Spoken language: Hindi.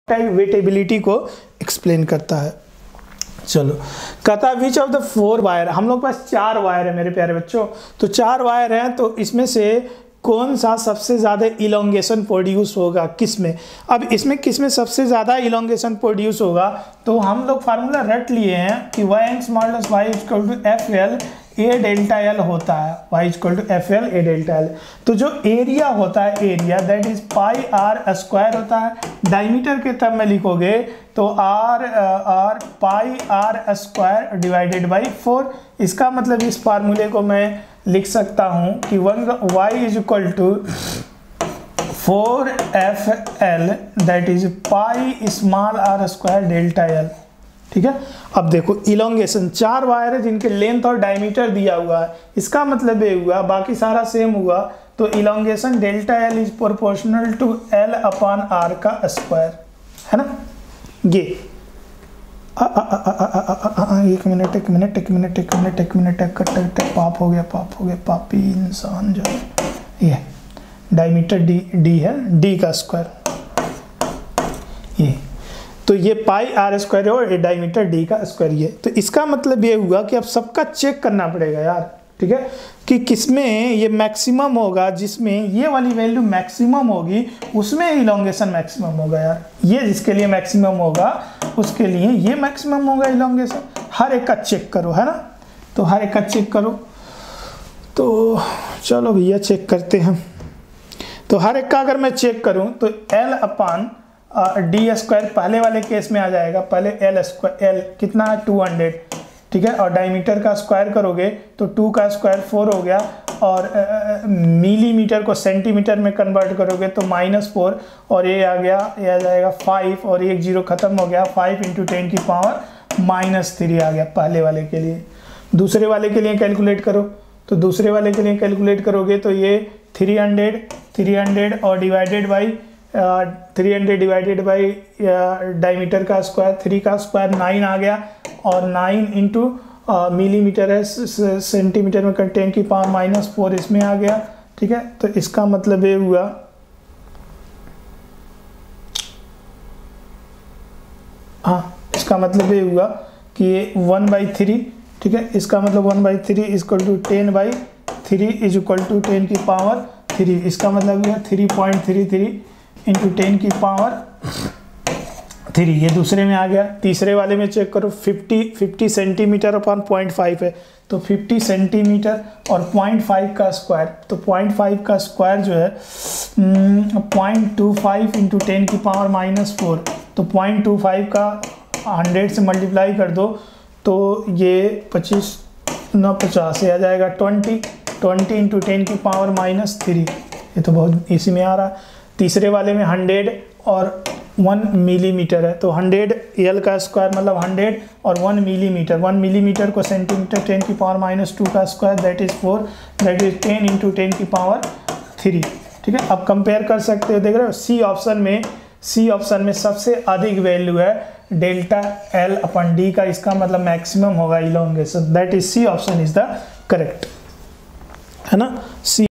वेटेबिलिटी को एक्सप्लेन करता है। चलो, कहता विच ऑफ द 4 वायर, हम लोग पास 4 वायर है मेरे प्यारे बच्चों, तो 4 वायर हैं, तो इसमें से कौन सा सबसे ज़्यादा इलोंगेशन प्रोड्यूस होगा, किस में। अब इसमें किस में सबसे ज़्यादा इलोंगेशन प्रोड्यूस होगा, तो हम लोग फार्मूला रट लिए हैं कि y small y equal to F L A delta L होता है, y equal to F L A delta L. तो जो एरिया होता है, area that is pi R square होता है। डायमीटर के टर्म में लिखोगे तो R pi R square divided by 4। इसका मतलब इस फार्मूले को मैं लिख सकता हूँ कि y is equal to 4FL that is pi small R square delta L. ठीक है, अब देखो इलोंगेशन 4 वायर है जिनके लेंथ और डायमीटर दिया हुआ है, इसका मतलब ये हुआ बाकी सारा सेम हुआ, तो elongation delta L is proportional to L upon R का स्क्वायर, है ना। ये एक मिनट पाप हो गया पापी इंसान जो ये डायमीटर डी है, डी का स्क्वायर ये, तो ये पाई आर स्क्वायर है और डायमीटर डी का स्क्वायर ये। तो इसका मतलब ये हुआ कि अब सबका चेक करना पड़ेगा यार, ठीक है, कि किसमें ये मैक्सिमम होगा, जिसमें ये वाली वैल्यू मैक्सिमम होगी उसमें इलोंगेशन मैक्सिमम होगा यार। ये जिसके लिए मैक्सिमम होगा उसके लिए ये मैक्सिमम होगा इलोंगेशन। हर एक का चेक करो, है ना, तो हर एक का चेक करो। तो चलो भैया चेक करते हैं। तो हर एक का अगर मैं चेक करूं तो एल अपान डी स्क्वायर पहले वाले केस में आ जाएगा, पहले एल स्क्वायर, एल कितना है 200, ठीक है, और डायमीटर का स्क्वायर करोगे तो 2 का स्क्वायर 4 हो गया, और मिलीमीटर को सेंटीमीटर में कन्वर्ट करोगे तो -4, और ये आ गया, ये आ जाएगा 5, और एक 0 खत्म हो गया, 5 × 10 की पावर -3 आ गया पहले वाले के लिए। दूसरे वाले के लिए कैलकुलेट करो, तो दूसरे वाले के लिए कैलकुलेट करोगे तो ये 300 और divided by 300 divided by diameter का स्क्वायर, 3 का स्क्वायर 9 आ गया, और 9 इंटू मिलीमीटर है, सेंटीमीटर में 10 की पावर -4 इसमें आ गया, ठीक है। तो इसका मतलब ये हुआ इसका मतलब ये हुआ कि ये 1/3, ठीक है, इसका मतलब 1/3 equal to 10/3 is equal to 10 की पावर 3, इसका मतलब हुआ 3.33 इंटू 10 की पावर 3, ये दूसरे में आ गया। तीसरे वाले में चेक करो, 50 सेंटीमीटर अपॉन 0.5 है, तो 50 सेंटीमीटर और 0.5 का स्क्वायर, तो 0.5 का स्क्वायर जो है 0.25 इंटू 10 की पावर -4, तो 0.25 का 100 से मल्टीप्लाई कर दो तो ये 25 9 50 आ जाएगा 20 इंटू 10 की पावर -3, ये तो बहुत इसी में आ रहा है। तीसरे वाले में 100 और 1 मिलीमीटर है, तो 100 एल का स्क्वायर मतलब 100 और 1 मिलीमीटर को सेंटीमीटर 10 की पावर -2 का square that is 4, that is 10 into 10 की पावर 3, ठीक है। अब कंपेयर कर सकते हो, देख रहे हो सी ऑप्शन में सबसे अधिक वैल्यू है डेल्टा एल अपन डी का, इसका मतलब मैक्सिमम होगा elongation, that is C option is the correct, है ना। सी